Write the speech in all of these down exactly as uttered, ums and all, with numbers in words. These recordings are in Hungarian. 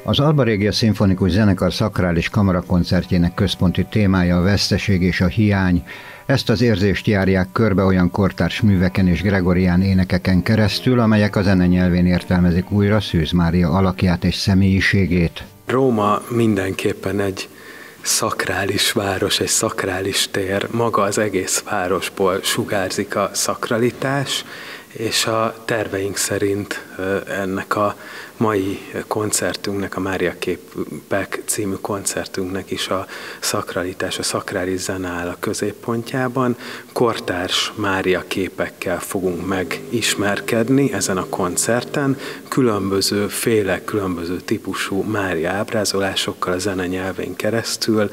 Az Alba Regia Szimfonikus Zenekar szakrális kamarakoncertjének központi témája a veszteség és a hiány. Ezt az érzést járják körbe olyan kortárs műveken és gregorián énekeken keresztül, amelyek a zene nyelvén értelmezik újra Szűz Mária alakját és személyiségét. Róma mindenképpen egy szakrális város, egy szakrális tér, maga az egész városból sugárzik a szakralitás, és a terveink szerint ennek a mai koncertünknek, a Mária képek című koncertünknek is a szakralitás, a szakrális zene áll a középpontjában. Kortárs Mária képekkel fogunk megismerkedni ezen a koncerten, különböző féle, különböző típusú Mária ábrázolásokkal a zene nyelvén keresztül.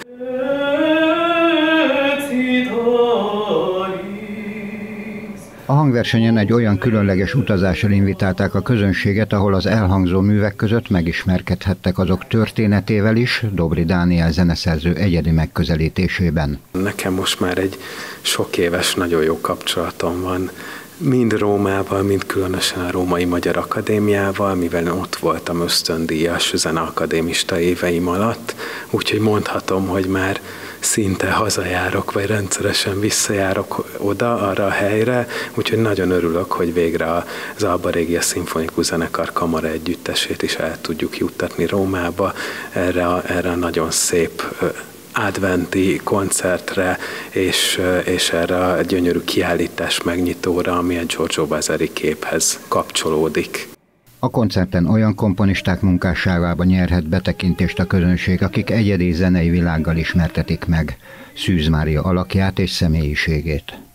A hangversenyen egy olyan különleges utazással invitálták a közönséget, ahol az elhangzó művek között megismerkedhettek azok történetével is, Dobry Dániel zeneszerző egyedi megközelítésében. Nekem most már egy sok éves, nagyon jó kapcsolatom van, mind Rómával, mind különösen a Római Magyar Akadémiával, mivel ott voltam ösztöndíjas zeneakadémista éveim alatt, úgyhogy mondhatom, hogy már szinte hazajárok, vagy rendszeresen visszajárok oda, arra a helyre, úgyhogy nagyon örülök, hogy végre az Alba Regia Szimfonikus Zenekar kamara együttesét is el tudjuk juttatni Rómába, erre a, erre a nagyon szép adventi koncertre, és, és erre a gyönyörű kiállítás megnyitóra, ami a Giorgio Vasari képhez kapcsolódik. A koncerten olyan komponisták munkásságába nyerhet betekintést a közönség, akik egyedi zenei világgal ismertetik meg Szűz Mária alakját és személyiségét.